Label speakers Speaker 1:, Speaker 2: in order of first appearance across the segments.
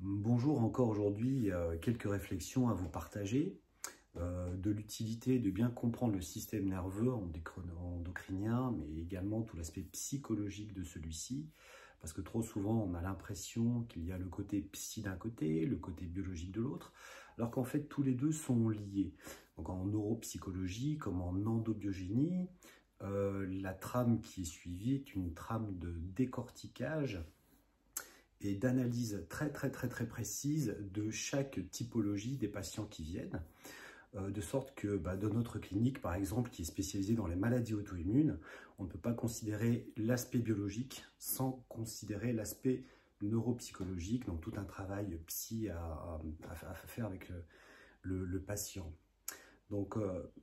Speaker 1: Bonjour, encore aujourd'hui, quelques réflexions à vous partager de l'utilité de bien comprendre le système nerveux endocrinien, mais également tout l'aspect psychologique de celui-ci, parce que trop souvent on a l'impression qu'il y a le côté psy d'un côté, le côté biologique de l'autre, alors qu'en fait tous les deux sont liés. Donc en neuropsychologie comme en endobiogénie, la trame qui est suivie est une trame de décortiquage et d'analyse très précise de chaque typologie des patients qui viennent, de sorte que dans notre clinique, par exemple, qui est spécialisée dans les maladies auto-immunes, on ne peut pas considérer l'aspect biologique sans considérer l'aspect neuropsychologique, donc tout un travail psy à faire avec le patient. Donc,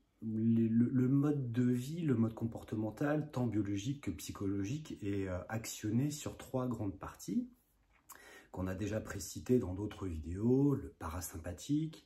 Speaker 1: le mode de vie, le mode comportemental, tant biologique que psychologique, est actionné sur trois grandes parties qu'on a déjà précité dans d'autres vidéos: le parasympathique,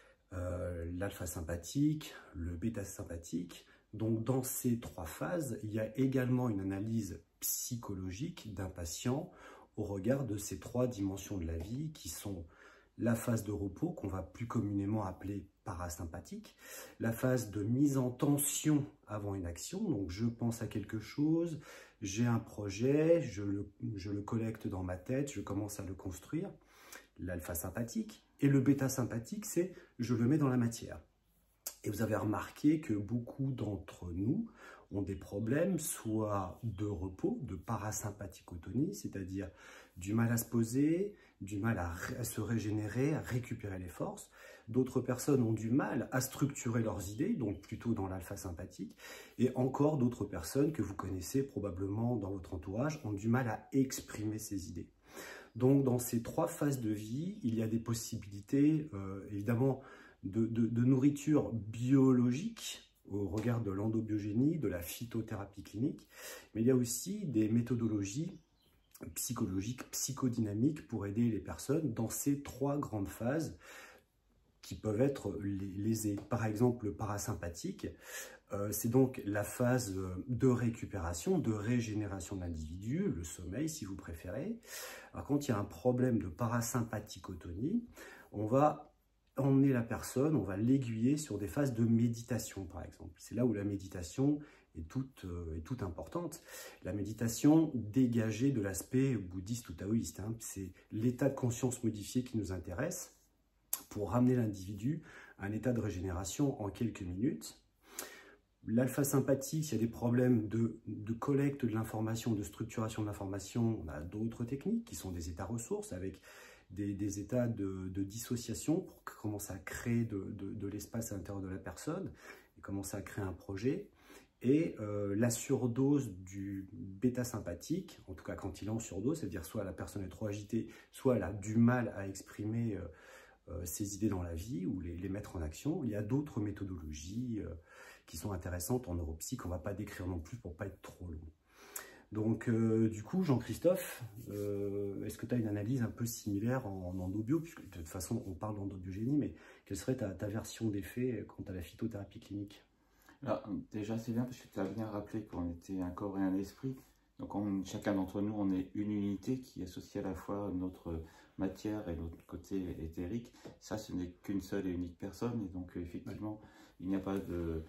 Speaker 1: l'alpha-sympathique, le bêta-sympathique. Donc dans ces trois phases, il y a également une analyse psychologique d'un patient au regard de ces trois dimensions de la vie qui sont la phase de repos, qu'on va plus communément appeler parasympathique, la phase de mise en tension avant une action, donc je pense à quelque chose, j'ai un projet, je le collecte dans ma tête, je commence à le construire, l'alpha-sympathique, et le bêta-sympathique, c'est je le mets dans la matière. Et vous avez remarqué que beaucoup d'entre nous ont des problèmes soit de repos, de parasympathicotonie, c'est-à-dire du mal à se poser, du mal à se régénérer, à récupérer les forces. D'autres personnes ont du mal à structurer leurs idées, donc plutôt dans l'alpha-sympathique. Et encore d'autres personnes que vous connaissez probablement dans votre entourage ont du mal à exprimer ces idées. Donc dans ces trois phases de vie, il y a des possibilités évidemment de nourriture biologique au regard de l'endobiogénie, de la phytothérapie clinique, mais il y a aussi des méthodologies psychologiques, psychodynamiques pour aider les personnes dans ces trois grandes phases qui peuvent être lésées. Par exemple, le parasympathique, c'est donc la phase de récupération, de régénération de l'individu, le sommeil si vous préférez. Alors quand il y a un problème de parasympathicotonie, on va emmener la personne, on va l'aiguiller sur des phases de méditation par exemple. C'est là où la méditation est toute importante. La méditation dégagée de l'aspect bouddhiste ou taoïste, hein. C'est l'état de conscience modifié qui nous intéresse pour ramener l'individu à un état de régénération en quelques minutes. L'alpha-sympathique, s'il y a des problèmes de collecte de l'information, de structuration de l'information, on a d'autres techniques qui sont des états ressources avec des états de dissociation pour commencer à créer de l'espace à l'intérieur de la personne et commencer à créer un projet. Et la surdose du bêta-sympathique, en tout cas quand il est en surdose, c'est-à-dire soit la personne est trop agitée, soit elle a du mal à exprimer ses idées dans la vie ou les mettre en action. Il y a d'autres méthodologies qui sont intéressantes en neuropsy qu'on ne va pas décrire non plus pour ne pas être trop long. Donc du coup, Jean-Christophe, est-ce que tu as une analyse un peu similaire en endobio, puisque de toute façon on parle d'endobiogénie, mais quelle serait ta version des faits quant à la phytothérapie clinique?
Speaker 2: Alors, déjà, c'est bien parce que tu as bien rappelé qu'on était un corps et un esprit. Donc, chacun d'entre nous, on est une unité qui associe à la fois notre matière et notre côté éthérique. Ça, ce n'est qu'une seule et unique personne. Et donc, effectivement, il n'y a pas de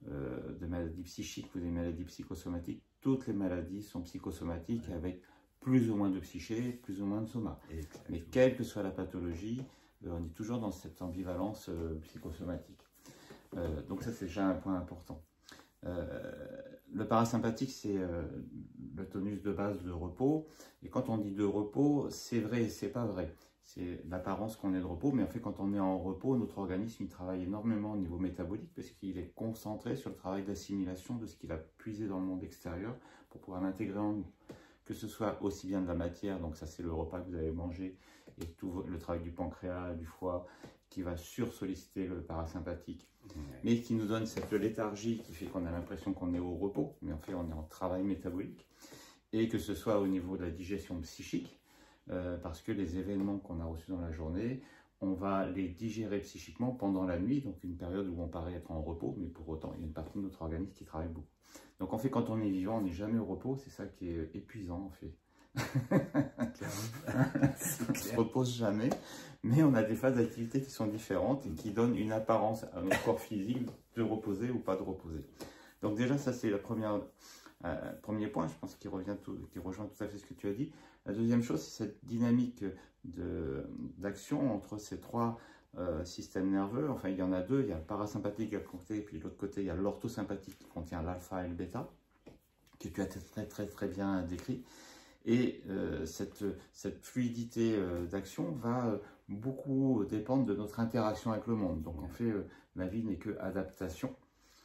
Speaker 2: maladies psychiques ou des maladies psychosomatiques. Toutes les maladies sont psychosomatiques avec plus ou moins de psyché, plus ou moins de soma. Mais quelle que soit la pathologie, on est toujours dans cette ambivalence psychosomatique. Donc ça, c'est déjà un point important. Le parasympathique, c'est le tonus de base de repos. Et quand on dit de repos, c'est vrai et c'est pas vrai. C'est l'apparence qu'on est de repos, mais en fait, quand on est en repos, notre organisme il travaille énormément au niveau métabolique parce qu'il est concentré sur le travail d'assimilation de ce qu'il a puisé dans le monde extérieur pour pouvoir l'intégrer en nous. Que ce soit aussi bien de la matière, donc ça c'est le repas que vous avez mangé, et tout le travail du pancréas, du foie, qui va sursolliciter le parasympathique, mais qui nous donne cette léthargie qui fait qu'on a l'impression qu'on est au repos, mais en fait on est en travail métabolique, et que ce soit au niveau de la digestion psychique, parce que les événements qu'on a reçus dans la journée, on va les digérer psychiquement pendant la nuit, donc une période où on paraît être en repos, mais pour autant il y a une partie de notre organisme qui travaille beaucoup. Donc en fait quand on est vivant, on n'est jamais au repos, c'est ça qui est épuisant en fait. On ne se repose jamais, mais on a des phases d'activité qui sont différentes et qui donnent une apparence à notre corps physique de reposer ou pas de reposer. Donc déjà, ça c'est le premier point, je pense, qui rejoint tout à fait ce que tu as dit. La deuxième chose, c'est cette dynamique d'action entre ces trois systèmes nerveux. Enfin, il y en a deux, il y a le parasympathique à côté, et puis de l'autre côté, il y a l'orthosympathique qui contient l'alpha et le bêta, que tu as très bien décrit. Et cette fluidité d'action va beaucoup dépendre de notre interaction avec le monde. Donc en fait, la vie n'est que adaptation.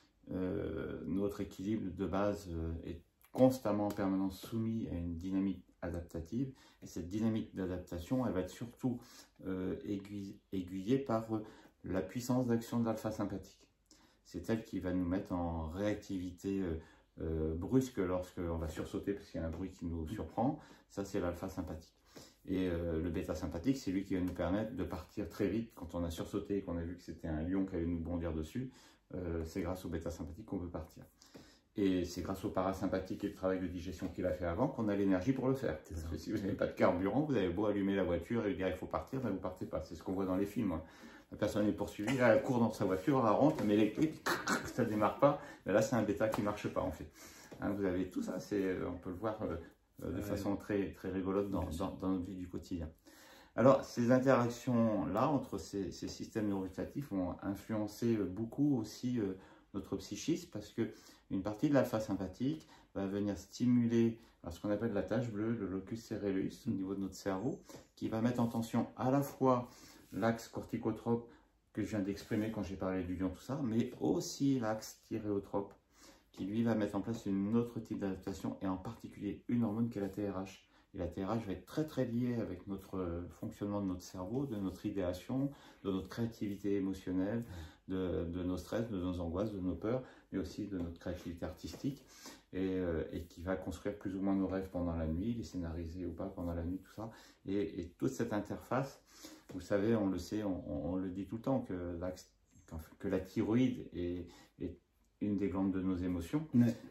Speaker 2: Notre équilibre de base est constamment en permanence soumis à une dynamique adaptative. Et cette dynamique d'adaptation, elle va être surtout aiguillée par la puissance d'action de l'alpha sympathique. C'est elle qui va nous mettre en réactivité brusque lorsqu'on va sursauter parce qu'il y a un bruit qui nous surprend. Ça, c'est l'alpha sympathique. Et le bêta sympathique, c'est lui qui va nous permettre de partir très vite. Quand on a sursauté et qu'on a vu que c'était un lion qui allait nous bondir dessus, c'est grâce au bêta sympathique qu'on peut partir. Et c'est grâce au parasympathique et le travail de digestion qu'il a fait avant qu'on a l'énergie pour le faire. Parce que si vous n'avez pas de carburant, vous avez beau allumer la voiture et lui dire il faut partir, ben vous ne partez pas. C'est ce qu'on voit dans les films. La personne est poursuivie, elle court dans sa voiture, elle rentre, elle met les clés, ça ne démarre pas. Mais là, c'est un bêta qui ne marche pas en fait. Hein, vous avez tout ça, on peut le voir de façon très rigolote dans notre vie du quotidien. Alors, ces interactions-là entre ces systèmes neurovégétatifs vont influencer beaucoup aussi notre psychisme parce qu'une partie de l'alpha sympathique va venir stimuler ce qu'on appelle la tache bleue, le locus ceruleus au niveau de notre cerveau, qui va mettre en tension à la fois l'axe corticotrope que je viens d'exprimer quand j'ai parlé du lion, tout ça, mais aussi l'axe thyréotrope qui lui va mettre en place une autre type d'adaptation et en particulier une hormone qui est la TRH. Et la TRH va être très liée avec notre fonctionnement de notre cerveau, de notre idéation, de notre créativité émotionnelle, de nos stress, de nos angoisses, de nos peurs, mais aussi de notre créativité artistique et qui va construire plus ou moins nos rêves pendant la nuit, les scénariser ou pas pendant la nuit, tout ça. Et toute cette interface, vous savez, on le sait, on le dit tout le temps, que la thyroïde est une des glandes de nos émotions,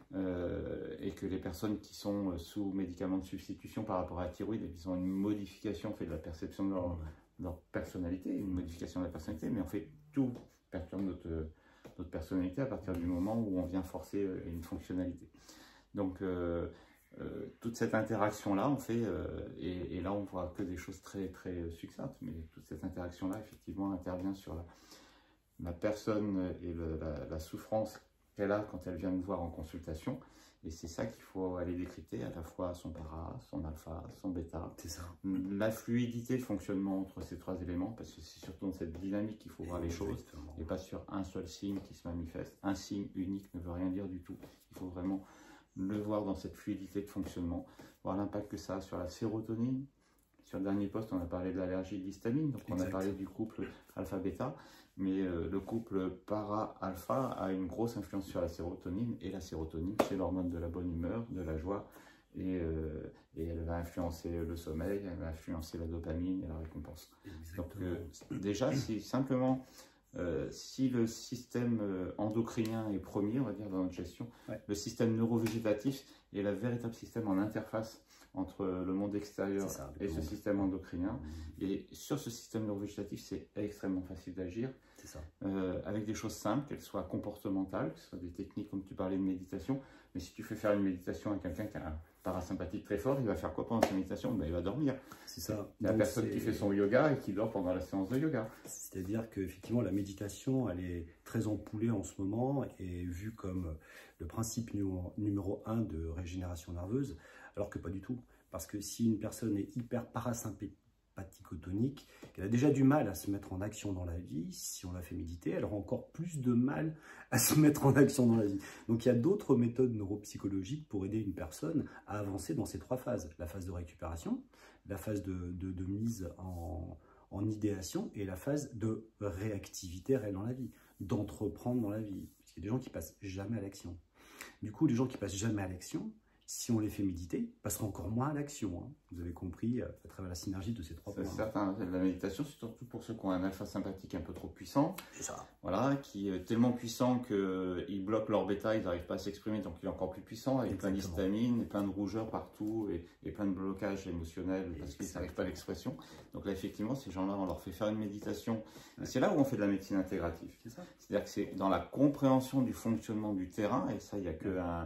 Speaker 2: et que les personnes qui sont sous médicaments de substitution par rapport à la thyroïde, ils ont une modification de la perception de leur personnalité, une modification de la personnalité, mais en fait tout perturbe notre personnalité à partir du moment où on vient forcer une fonctionnalité. Donc toute cette interaction-là, on fait, et là on voit que des choses très succinctes, mais toute cette interaction-là, effectivement, intervient sur la personne et la souffrance qu'elle a quand elle vient nous voir en consultation. Et c'est ça qu'il faut aller décrypter, à la fois son para, son alpha, son bêta. C'est ça. La fluidité de fonctionnement entre ces trois éléments, parce que c'est surtout dans cette dynamique qu'il faut voir les choses, et pas sur un seul signe qui se manifeste. Un signe unique ne veut rien dire du tout. Il faut vraiment le voir dans cette fluidité de fonctionnement, voir l'impact que ça a sur la sérotonine. Sur le dernier poste, on a parlé de l'allergie de l'histamine, donc on a parlé du couple alpha-bêta, mais le couple para-alpha a une grosse influence sur la sérotonine, et la sérotonine, c'est l'hormone de la bonne humeur, de la joie, et elle va influencer le sommeil, elle va influencer la dopamine et la récompense. Exactement. Donc déjà, si simplement, si le système endocrinien est premier, on va dire, dans notre gestion, le système neurovégétatif est le véritable système en interface entre le monde extérieur et ce système endocrinien. Et sur ce système neurovégétatif, c'est extrêmement facile d'agir, avec des choses simples, qu'elles soient comportementales, que ce soit des techniques comme tu parlais de méditation. Mais si tu fais faire une méditation à quelqu'un qui a un parasympathique très fort, il va faire quoi pendant sa méditation? Ben, il va dormir. C'est ça. Il y a personne qui fait son yoga et qui dort pendant la séance de yoga.
Speaker 1: C'est-à-dire qu'effectivement, la méditation, elle est très ampoulée en ce moment et vue comme le principe numéro 1 de régénération nerveuse, alors que pas du tout. Parce que si une personne est hyper parasympathico-tonique, qu'elle a déjà du mal à se mettre en action dans la vie, si on la fait méditer, elle aura encore plus de mal à se mettre en action dans la vie. Donc il y a d'autres méthodes neuropsychologiques pour aider une personne à avancer dans ces trois phases. La phase de récupération, la phase de mise en idéation et la phase de réactivité réelle dans la vie, d'entreprendre dans la vie. Parce qu'il y a des gens qui passent jamais à l'action. Du coup, les gens qui passent jamais à l'action, si on les fait méditer, passeront encore moins à l'action. Hein. Vous avez compris à travers la synergie de ces trois points.
Speaker 2: C'est certain, la méditation, c'est surtout pour ceux qui ont un alpha sympathique un peu trop puissant.
Speaker 1: C'est ça.
Speaker 2: Voilà, qui est tellement puissant qu'il bloque leur bêta, ils n'arrivent pas à s'exprimer, donc il est encore plus puissant, avec plein d'histamine, plein de rougeur partout, et plein de blocages émotionnels, parce qu'ils n'arrivent pas à l'expression. Donc là, effectivement, ces gens-là, on leur fait faire une méditation. Et c'est là où on fait de la médecine intégrative. C'est-à-dire que c'est dans la compréhension du fonctionnement du terrain, et ça, il n'y a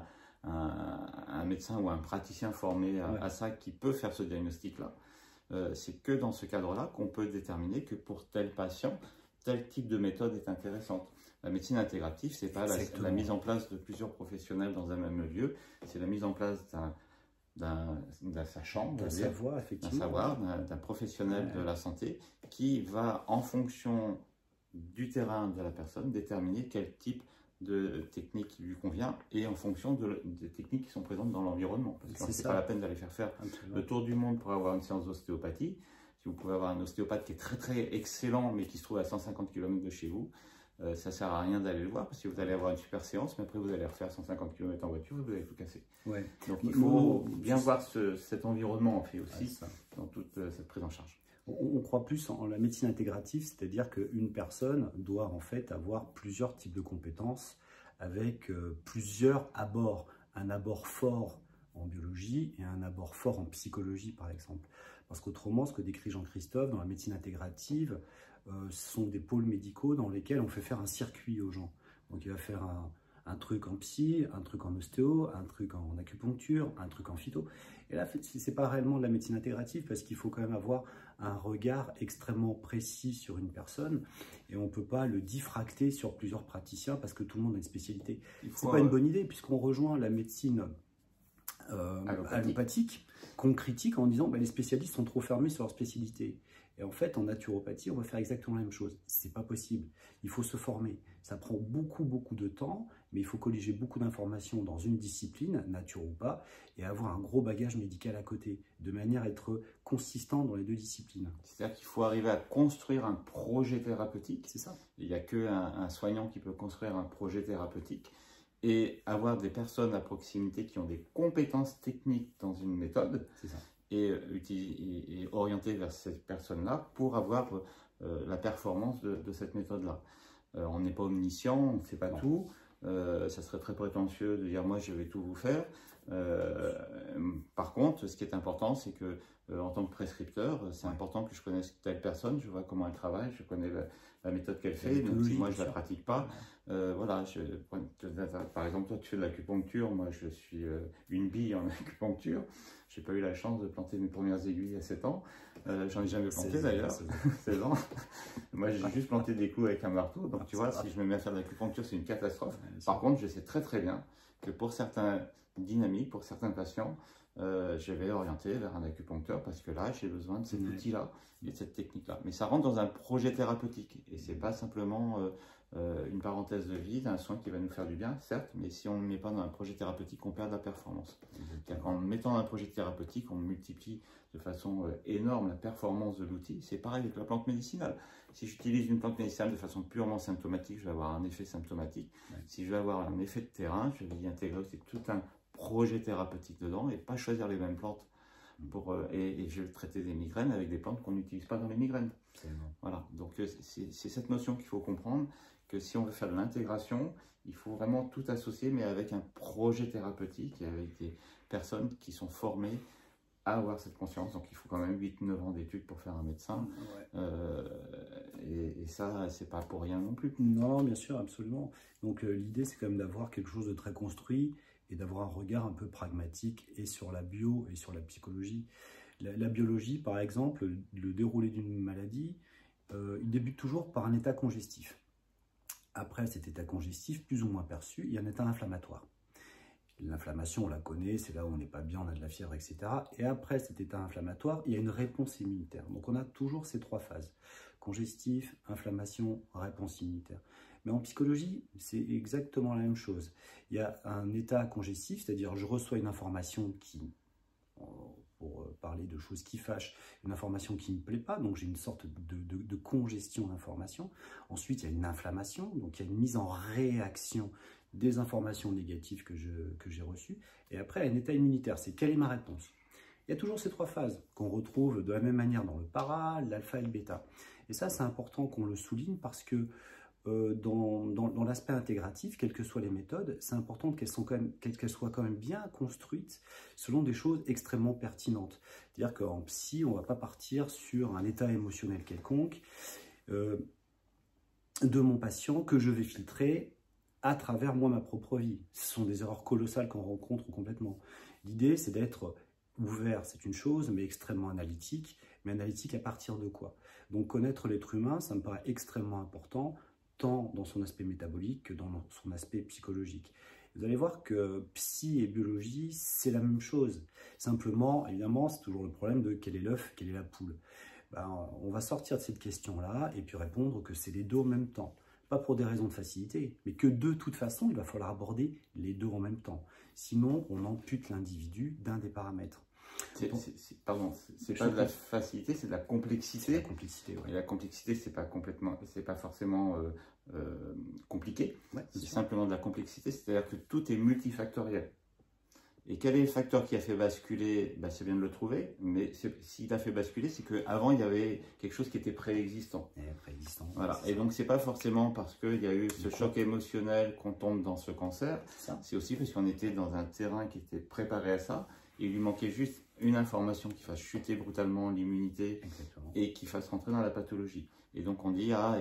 Speaker 2: qu'un médecin ou un praticien formé à ça qui peut faire ce diagnostic-là. C'est que dans ce cadre-là qu'on peut déterminer que pour tel patient, tel type de méthode est intéressante. La médecine intégrative, ce n'est pas la mise en place de plusieurs professionnels dans un même lieu, c'est la mise en place d'un sachant,
Speaker 1: d'un savoir, effectivement,
Speaker 2: d'un savoir, d'un professionnel de la santé qui va, en fonction du terrain de la personne, déterminer quel type de technique lui convient et en fonction des techniques qui sont présentes dans l'environnement. Parce que c'est pas la peine d'aller faire le tour du monde pour avoir une séance d'ostéopathie. Si vous pouvez avoir un ostéopathe qui est très très excellent mais qui se trouve à 150 km de chez vous, ça ne sert à rien d'aller le voir parce que vous allez avoir une super séance, mais après vous allez refaire 150 km en voiture et vous allez tout casser.
Speaker 1: Ouais.
Speaker 2: Donc il faut bien voir cet environnement en fait aussi dans toute cette prise en charge.
Speaker 1: On croit plus en la médecine intégrative, c'est-à-dire qu'une personne doit en fait avoir plusieurs types de compétences avec plusieurs abords. Un abord fort en biologie et un abord fort en psychologie, par exemple. Parce qu'autrement, ce que décrit Jean-Christophe dans la médecine intégrative, ce sont des pôles médicaux dans lesquels on fait faire un circuit aux gens. Donc il va faire un truc en psy, un truc en ostéo, un truc en acupuncture, un truc en phyto. Et là, ce n'est pas réellement de la médecine intégrative parce qu'il faut quand même avoir un regard extrêmement précis sur une personne et on ne peut pas le diffracter sur plusieurs praticiens parce que tout le monde a une spécialité. Ce n'est pas une bonne idée puisqu'on rejoint la médecine allopathique qu'on critique en disant les spécialistes sont trop fermés sur leur spécialité. Et en fait, en naturopathie, on va faire exactement la même chose. C'est pas possible. Il faut se former. Ça prend beaucoup de temps, mais il faut colliger beaucoup d'informations dans une discipline, nature ou pas, et avoir un gros bagage médical à côté, de manière à être consistant dans les deux disciplines.
Speaker 2: C'est-à-dire qu'il faut arriver à construire un projet thérapeutique.
Speaker 1: C'est ça.
Speaker 2: Il n'y a qu'un soignant qui peut construire un projet thérapeutique et avoir des personnes à proximité qui ont des compétences techniques dans une méthode. C'est ça. Et orienter vers cette personne-là pour avoir la performance de cette méthode-là. On n'est pas omniscient, on ne sait pas tout. Ça serait très prétentieux de dire « moi, je vais tout vous faire ». Par contre, ce qui est important, c'est que en tant que prescripteur, c'est important que je connaisse telle personne, je vois comment elle travaille, je connais la méthode qu'elle fait, même si moi je ne la pratique pas. Voilà, par exemple, toi tu fais de l'acupuncture, moi je suis une bille en acupuncture. Je n'ai pas eu la chance de planter mes premières aiguilles à 7 ans. J'en ai jamais planté d'ailleurs, 16 ans. Moi j'ai juste planté des clous avec un marteau, donc tu vois, si je me mets à faire de l'acupuncture, c'est une catastrophe. Par contre, je sais très bien que pour certains dynamiques, pour certains patients, je vais orienter vers un acupuncteur parce que là, j'ai besoin de cet outil-là et de cette technique-là. Mais ça rentre dans un projet thérapeutique et c'est pas simplement une parenthèse de vie, un soin qui va nous faire du bien, certes, mais si on ne le met pas dans un projet thérapeutique, on perd de la performance. En le mettant dans un projet thérapeutique, on multiplie de façon énorme la performance de l'outil. C'est pareil avec la plante médicinale. Si j'utilise une plante médicinale de façon purement symptomatique, je vais avoir un effet symptomatique. Si je vais avoir un effet de terrain, je vais y intégrer aussi tout un projet thérapeutique dedans et pas choisir les mêmes plantes. Et je vais traiter des migraines avec des plantes qu'on n'utilise pas dans les migraines. Voilà, donc c'est cette notion qu'il faut comprendre, que si on veut faire de l'intégration, il faut vraiment tout associer, mais avec un projet thérapeutique et avec des personnes qui sont formées à avoir cette conscience. Donc il faut quand même 8-9 ans d'études pour faire un médecin. Et ça, c'est pas pour rien non plus.
Speaker 1: Non, bien sûr, absolument. Donc l'idée, c'est quand même d'avoir quelque chose de très construit et d'avoir un regard un peu pragmatique et sur la bio et sur la psychologie. La biologie, par exemple, le déroulé d'une maladie, il débute toujours par un état congestif. Après cet état congestif, plus ou moins perçu, il y a un état inflammatoire. L'inflammation, on la connaît, c'est là où on n'est pas bien, on a de la fièvre, etc. Et après cet état inflammatoire, il y a une réponse immunitaire. Donc on a toujours ces trois phases. Congestif, inflammation, réponse immunitaire. Mais en psychologie, c'est exactement la même chose. Il y a un état congestif, c'est-à-dire je reçois une information qui, pour parler de choses qui fâchent, une information qui ne me plaît pas, donc j'ai une sorte de congestion d'information. Ensuite, il y a une inflammation, donc il y a une mise en réaction des informations négatives que j'ai reçues, et après un état immunitaire, c'est quelle est ma réponse. Il y a toujours ces 3 phases qu'on retrouve de la même manière dans le para, l'alpha et le bêta. Et ça, c'est important qu'on le souligne parce que dans l'aspect intégratif, quelles que soient les méthodes, c'est important qu'elles soient quand même bien construites selon des choses extrêmement pertinentes. C'est-à-dire qu'en psy, on ne va pas partir sur un état émotionnel quelconque de mon patient que je vais filtrer à travers moi ma propre vie. Ce sont des erreurs colossales qu'on rencontre complètement. L'idée, c'est d'être ouvert, c'est une chose, mais extrêmement analytique. Mais analytique à partir de quoi? Donc connaître l'être humain, ça me paraît extrêmement important, tant dans son aspect métabolique que dans son aspect psychologique. Vous allez voir que psy et biologie, c'est la même chose. Simplement, évidemment, c'est toujours le problème de quel est l'œuf, quelle est la poule. Ben, on va sortir de cette question-là et puis répondre que c'est les deux en même temps. Pas pour des raisons de facilité, mais que de toute façon, il va falloir aborder les deux en même temps. Sinon, on ampute l'individu d'un des paramètres.
Speaker 2: Pardon, c'est pas de la facilité, c'est de la complexité.
Speaker 1: C'est la complexité, ouais.
Speaker 2: Et la complexité, c'est pas forcément compliqué. Ouais, c'est simplement de la complexité, c'est-à-dire que tout est multifactoriel. Et quel est le facteur qui a fait basculer? Ben, c'est bien de le trouver, mais s'il a fait basculer, c'est qu'avant, il y avait quelque chose qui était préexistant. Voilà. Et donc, c'est pas forcément parce qu'il y a eu ce choc émotionnel qu'on tombe dans ce cancer, c'est aussi parce qu'on était dans un terrain qui était préparé à ça, et il lui manquait juste une information qui fasse chuter brutalement l'immunité et qui fasse rentrer dans la pathologie. Et donc, on dit, ah,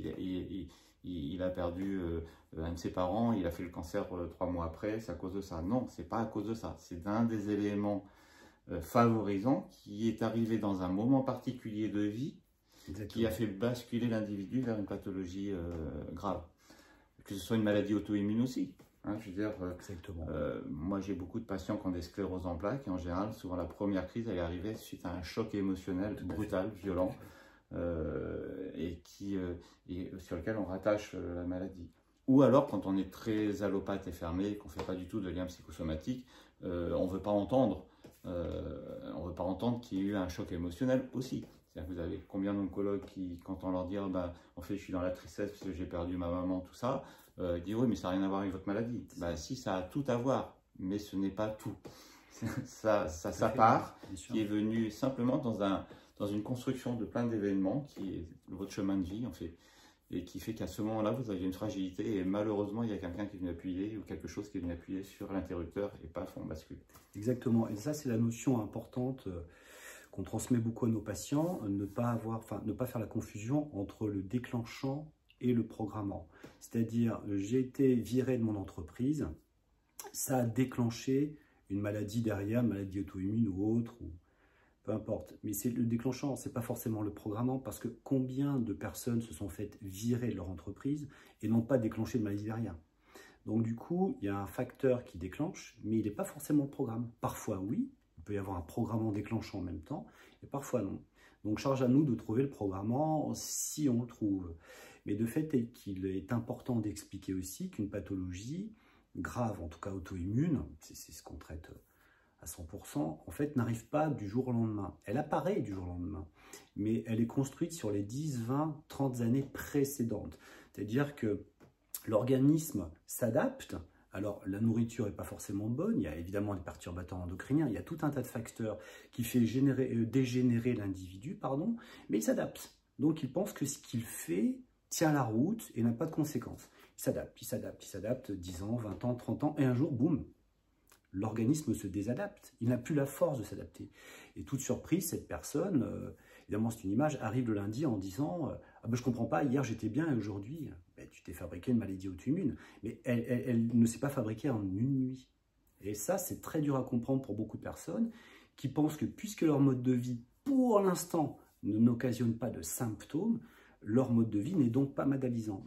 Speaker 2: il a perdu un de ses parents, il a fait le cancer 3 mois après, c'est à cause de ça. Non, c'est pas à cause de ça. C'est d'un des éléments favorisants qui est arrivé dans un moment particulier de vie qui a fait basculer l'individu vers une pathologie grave. Que ce soit une maladie auto-immune aussi. Hein, je veux dire, moi j'ai beaucoup de patients qui ont des scléroses en plaques et en général, souvent la première crise, elle est arrivée suite à un choc émotionnel brutal, violent. Et sur lequel on rattache la maladie. Ou alors quand on est très allopathe et fermé, qu'on ne fait pas du tout de lien psychosomatique, on ne veut pas entendre qu'il y ait eu un choc émotionnel aussi. C'est-à-dire que vous avez combien d'oncologues qui, quand on leur dit oh, ben, en fait je suis dans la tristesse parce que j'ai perdu ma maman, tout ça, disent oui mais ça n'a rien à voir avec votre maladie. Ben, si, ça a tout à voir, mais ce n'est pas tout. ça sa part qui est venue simplement dans une construction de plein d'événements qui est votre chemin de vie en fait, et qui fait qu'à ce moment-là vous avez une fragilité et malheureusement il y a quelqu'un qui est venu appuyer ou quelque chose qui est venu appuyer sur l'interrupteur et paf, on bascule.
Speaker 1: Exactement, et ça c'est la notion importante qu'on transmet beaucoup à nos patients, ne pas faire la confusion entre le déclenchant et le programmant. C'est-à-dire, j'ai été viré de mon entreprise, ça a déclenché une maladie derrière, une maladie auto-immune ou autre, ou peu importe. Mais c'est le déclenchant, c'est pas forcément le programmant, parce que combien de personnes se sont faites virer de leur entreprise et n'ont pas déclenché de maladie derrière. Donc du coup, il y a un facteur qui déclenche, mais il n'est pas forcément le programme. Parfois oui, il peut y avoir un programmant déclenchant en même temps, et parfois non. Donc charge à nous de trouver le programmant si on le trouve. Mais de fait est qu'il est important d'expliquer aussi qu'une pathologie grave, en tout cas auto-immune, c'est ce qu'on traite à 100%, en fait n'arrive pas du jour au lendemain. Elle apparaît du jour au lendemain, mais elle est construite sur les 10, 20, 30 années précédentes. C'est-à-dire que l'organisme s'adapte. Alors, la nourriture n'est pas forcément bonne, il y a évidemment des perturbateurs endocriniens, il y a tout un tas de facteurs qui fait dégénérer l'individu, mais il s'adapte. Donc, il pense que ce qu'il fait tient la route et n'a pas de conséquences. Il s'adapte, 10 ans, 20 ans, 30 ans, et un jour, boum, l'organisme se désadapte. Il n'a plus la force de s'adapter. Et toute surprise, cette personne, évidemment c'est une image, arrive le lundi en disant ah ben, je ne comprends pas, hier j'étais bien et aujourd'hui, ben, tu t'es fabriqué une maladie auto-immune. Mais elle ne s'est pas fabriquée en une nuit. Et ça, c'est très dur à comprendre pour beaucoup de personnes qui pensent que puisque leur mode de vie, pour l'instant, n'occasionne pas de symptômes, leur mode de vie n'est donc pas maladisant.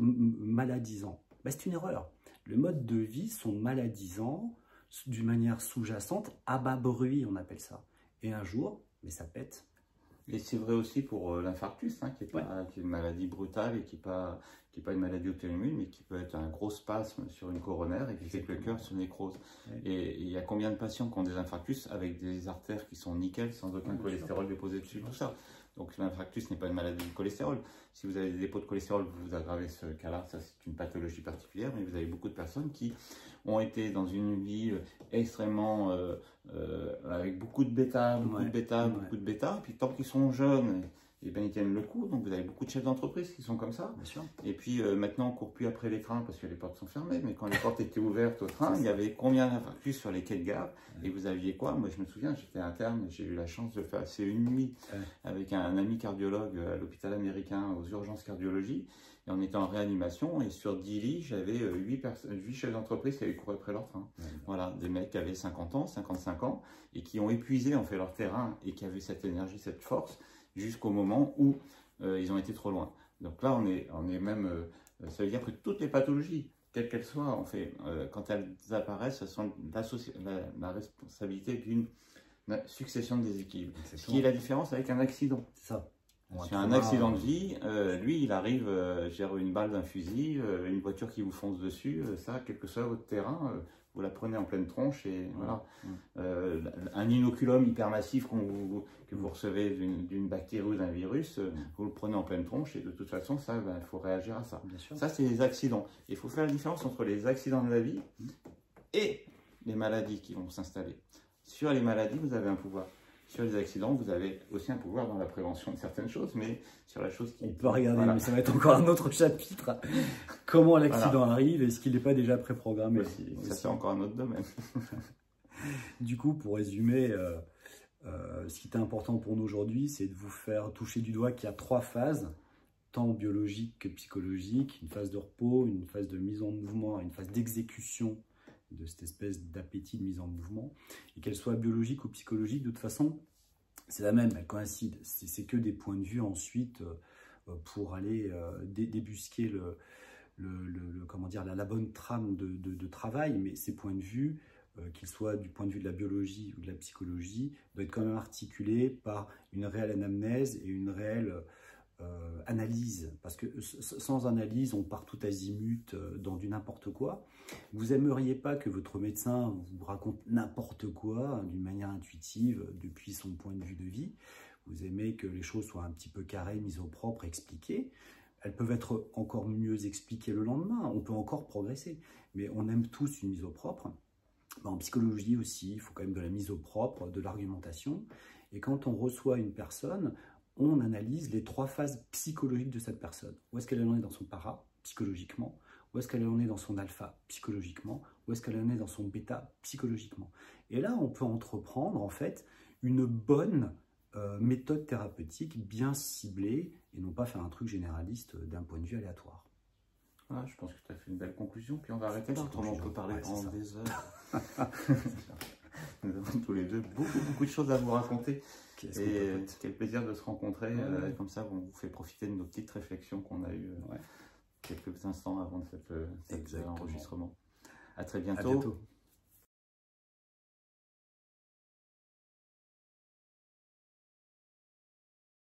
Speaker 1: Ben, c'est une erreur. Le mode de vie sont maladisants d'une manière sous-jacente, à bas bruit, on appelle ça. Et un jour, mais ça pète.
Speaker 2: Et c'est vrai aussi pour l'infarctus, hein, qui est une maladie brutale et qui n'est pas une maladie auto-immune, mais qui peut être un gros spasme sur une coronaire et qui fait que le cœur se nécrose. Ouais. Et il y a combien de patients qui ont des infarctus avec des artères qui sont nickel, sans aucun cholestérol déposé dessus, tout ça. Donc l'infarctus n'est pas une maladie du cholestérol. Si vous avez des dépôts de cholestérol, vous aggravez ce cas-là, ça c'est une pathologie particulière, mais vous avez beaucoup de personnes qui ont été dans une vie extrêmement avec beaucoup de bêta, beaucoup de bêta, et puis tant qu'ils sont jeunes, et bien ils tiennent le coup. Donc vous avez beaucoup de chefs d'entreprise qui sont comme ça.
Speaker 1: Bien sûr.
Speaker 2: Et puis maintenant on ne court plus après les trains parce que les portes sont fermées, mais quand les portes étaient ouvertes au train, il y avait combien d'infarctus sur les quais de gare, et vous aviez quoi? Moi je me souviens, j'étais interne et j'ai eu la chance de passer une nuit avec un ami cardiologue à l'hôpital américain aux urgences cardiologie, et on était en réanimation, et sur 10 lits, j'avais 8 chefs d'entreprise qui avaient couru après leur train. Voilà, des mecs qui avaient 50 ans, 55 ans, et qui ont épuisé en fait leur terrain, et qui avaient cette énergie, cette force, jusqu'au moment où ils ont été trop loin. Donc là, on est même, ça veut dire que toutes les pathologies, quelles qu'elles soient, en fait, quand elles apparaissent, elles sont la responsabilité d'une succession de déséquilibres. Ce qui est la différence avec un accident.
Speaker 1: C'est ça.
Speaker 2: Sur un accident de vie, lui, il arrive, gère une balle d'un fusil, une voiture qui vous fonce dessus, ça, quel que soit votre terrain, vous la prenez en pleine tronche, et voilà. Un inoculum hypermassif que vous recevez d'une bactérie ou d'un virus, vous le prenez en pleine tronche, et de toute façon, ça, il faut réagir à ça. Ça, c'est les accidents. Il faut faire la différence entre les accidents de la vie et les maladies qui vont s'installer. Sur les maladies, vous avez un pouvoir. Sur les accidents, vous avez aussi un pouvoir dans la prévention de certaines choses, mais sur la chose qui...
Speaker 1: On peut regarder, mais ça va être encore un autre chapitre. Comment l'accident arrive, est-ce qu'il n'est pas déjà préprogrammé?
Speaker 2: Ça, c'est encore un autre domaine.
Speaker 1: Du coup, pour résumer, ce qui est important pour nous aujourd'hui, c'est de vous faire toucher du doigt qu'il y a 3 phases, tant biologiques que psychologiques, une phase de repos, une phase de mise en mouvement, une phase d'exécution de cette espèce d'appétit de mise en mouvement, et qu'elle soit biologique ou psychologique, de toute façon, c'est la même, elle coïncide. C'est que des points de vue ensuite pour aller débusquer comment dire, la bonne trame de travail, mais ces points de vue, qu'ils soient du point de vue de la biologie ou de la psychologie, doivent être quand même articulés par une réelle anamnèse et une réelle analyse, parce que sans analyse, on part tout azimut dans du n'importe quoi. Vous aimeriez pas que votre médecin vous raconte n'importe quoi d'une manière intuitive depuis son point de vue de vie. Vous aimez que les choses soient un petit peu carrées, mises au propre, expliquées. Elles peuvent être encore mieux expliquées le lendemain, on peut encore progresser, mais on aime tous une mise au propre. En psychologie aussi, il faut quand même de la mise au propre, de l'argumentation, et quand on reçoit une personne, on analyse les 3 phases psychologiques de cette personne. Où est-ce qu'elle en est dans son para, psychologiquement? Où est-ce qu'elle en est dans son alpha, psychologiquement? Où est-ce qu'elle en est dans son bêta, psychologiquement? Et là, on peut entreprendre, en fait, une bonne méthode thérapeutique bien ciblée, et non pas faire un truc généraliste d'un point de vue aléatoire.
Speaker 2: Voilà, je pense que tu as fait une belle conclusion, puis on va arrêter là, autrement on peut parler pendant des heures. Nous avons tous les deux beaucoup de choses à vous raconter. Et quel plaisir de se rencontrer. Comme ça, on vous fait profiter de nos petites réflexions qu'on a eues quelques instants avant de cet enregistrement. À très bientôt.